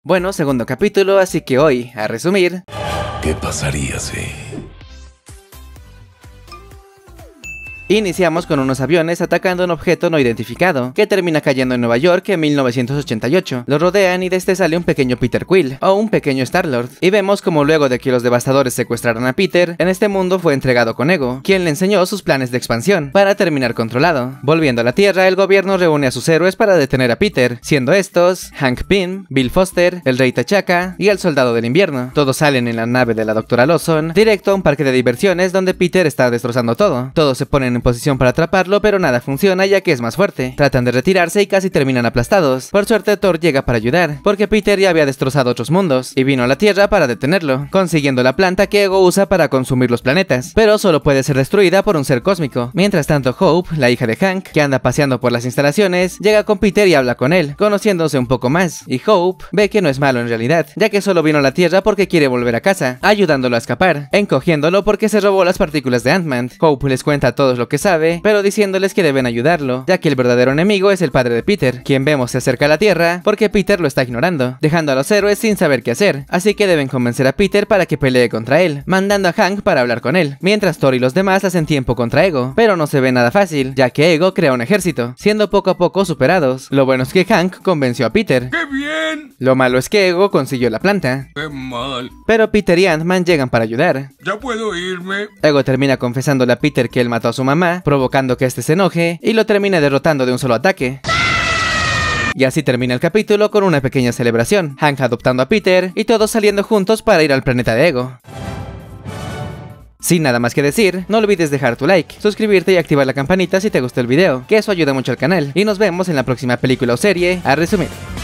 Bueno, segundo capítulo, así que hoy, a resumir... ¿Qué pasaría si...? Iniciamos con unos aviones atacando un objeto no identificado, que termina cayendo en Nueva York en 1988. Lo rodean y de este sale un pequeño Peter Quill, o un pequeño Star-Lord. Y vemos como luego de que los devastadores secuestraran a Peter, en este mundo fue entregado con Ego, quien le enseñó sus planes de expansión, para terminar controlado. Volviendo a la Tierra, el gobierno reúne a sus héroes para detener a Peter, siendo estos Hank Pym, Bill Foster, el Rey T'Chaka y el Soldado del Invierno. Todos salen en la nave de la Dra. Lawson, directo a un parque de diversiones donde Peter está destrozando todo. Todos se ponen en posición para atraparlo, pero nada funciona ya que es más fuerte. Tratan de retirarse y casi terminan aplastados. Por suerte Thor llega para ayudar, porque Peter ya había destrozado otros mundos, y vino a la Tierra para detenerlo, consiguiendo la planta que Ego usa para consumir los planetas, pero solo puede ser destruida por un ser cósmico. Mientras tanto Hope, la hija de Hank, que anda paseando por las instalaciones, llega con Peter y habla con él, conociéndose un poco más, y Hope ve que no es malo en realidad, ya que solo vino a la Tierra porque quiere volver a casa, ayudándolo a escapar, encogiéndolo porque se robó las partículas de Ant-Man. Hope les cuenta todo lo que sabe, pero diciéndoles que deben ayudarlo, ya que el verdadero enemigo es el padre de Peter, quien vemos se acerca a la Tierra porque Peter lo está ignorando, dejando a los héroes sin saber qué hacer, así que deben convencer a Peter para que pelee contra él, mandando a Hank para hablar con él, mientras Thor y los demás hacen tiempo contra Ego, pero no se ve nada fácil, ya que Ego crea un ejército, siendo poco a poco superados. Lo bueno es que Hank convenció a Peter. ¡Qué bien! Lo malo es que Ego consiguió la planta. ¡Qué mal! Pero Peter y Ant-Man llegan para ayudar. ¿Ya puedo irme? Ego termina confesándole a Peter que él mató a su mamá, provocando que este se enoje, y lo termina derrotando de un solo ataque. Y así termina el capítulo con una pequeña celebración, Hank adoptando a Peter, y todos saliendo juntos para ir al planeta de Ego. Sin nada más que decir, no olvides dejar tu like, suscribirte y activar la campanita si te gustó el video, que eso ayuda mucho al canal, y nos vemos en la próxima película o serie, a resumir.